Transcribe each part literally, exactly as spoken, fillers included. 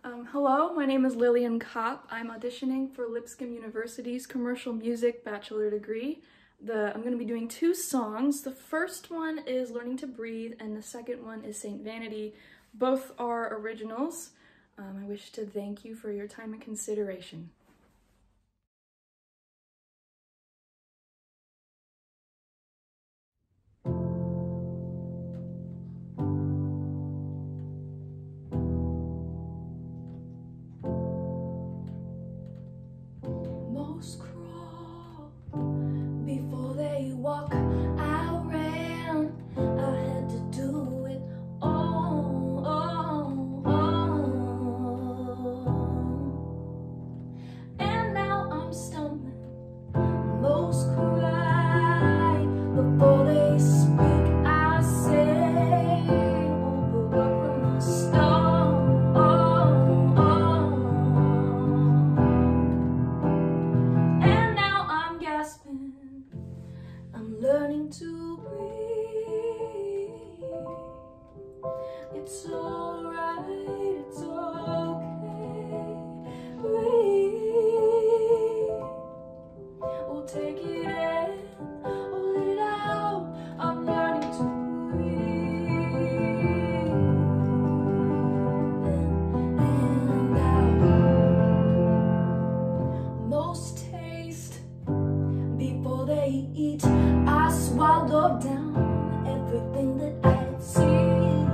Um, hello, my name is Lillian Kopp. I'm auditioning for Lipscomb University's Commercial Music Bachelor degree. The, I'm going to be doing two songs. The first one is Learning to Breathe, and the second one is Saint Vanity. Both are originals. Um, I wish to thank you for your time and consideration. Most crawl before they walk. I ran, I had to do it all, all, all. And now I'm stumbling. Most cry before they speak. I say overworked from the start. I'm learning to breathe. It's alright, it's okay. Breathe. Oh, take it in, oh, let it out. I'm learning to breathe. In and out. Most taste before they eat. I swallowed down everything that I'd seen.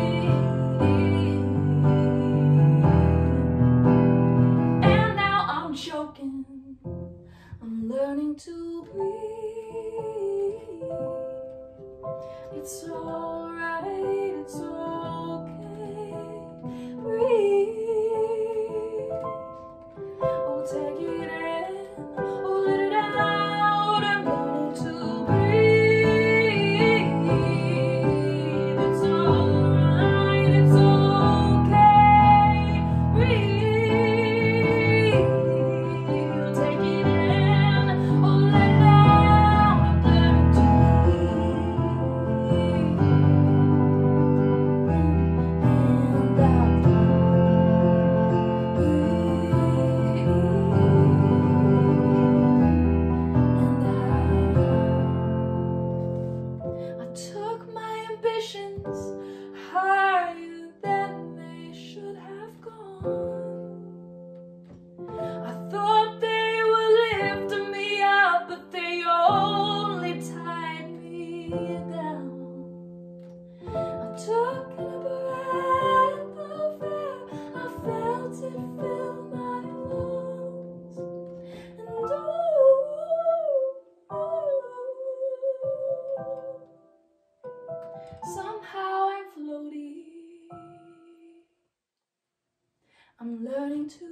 And now I'm choking. I'm learning to breathe. It's alright, it's okay. Breathe. Oh, take it in. Oh, let it out. I'm learning to breathe. It's alright, it's okay. Breathe. Take it in. Oh, let it out. I'm learning to breathe. And out. I took my ambitions higher than they should have gone. I thought they were lifting me up, but they only tied me down. I took a breath of air, I felt it fill my lungs, and oh, somehow I'm floating. I'm learning to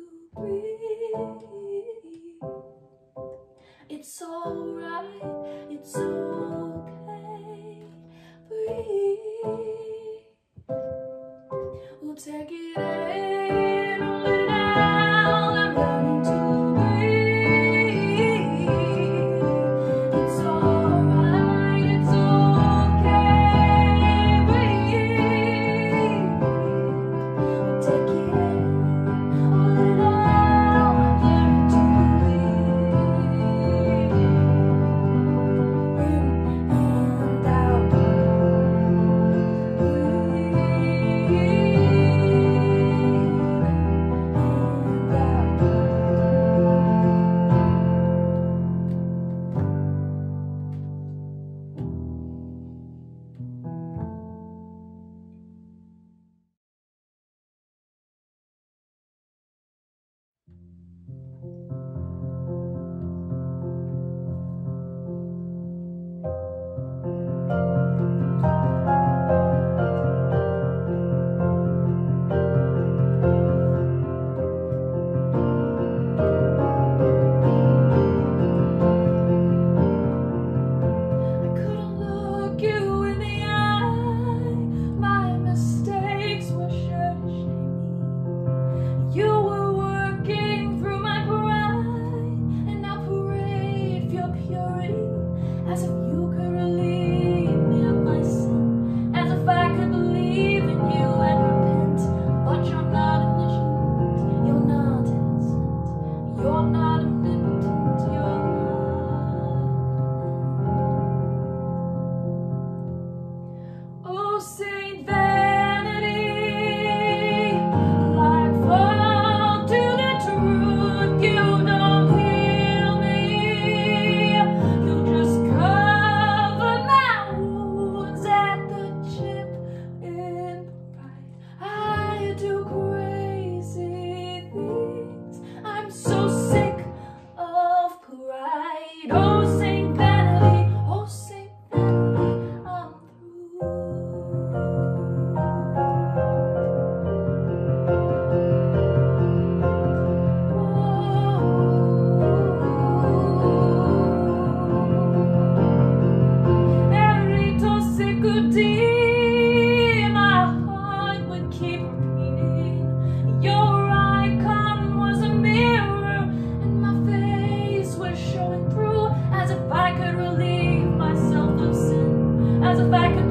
breathe. It's alright, it's okay. Breathe. We'll take it in, we'll let it out. I'm learning to breathe. It's alright, it's okay. Breathe. We'll take it in, we'll let it out. I'm learning to breathe. In and out. too deep, my heart would keep repeating. Your icon was a mirror, and my face was showing through, as if I could relieve myself of sin, as if I could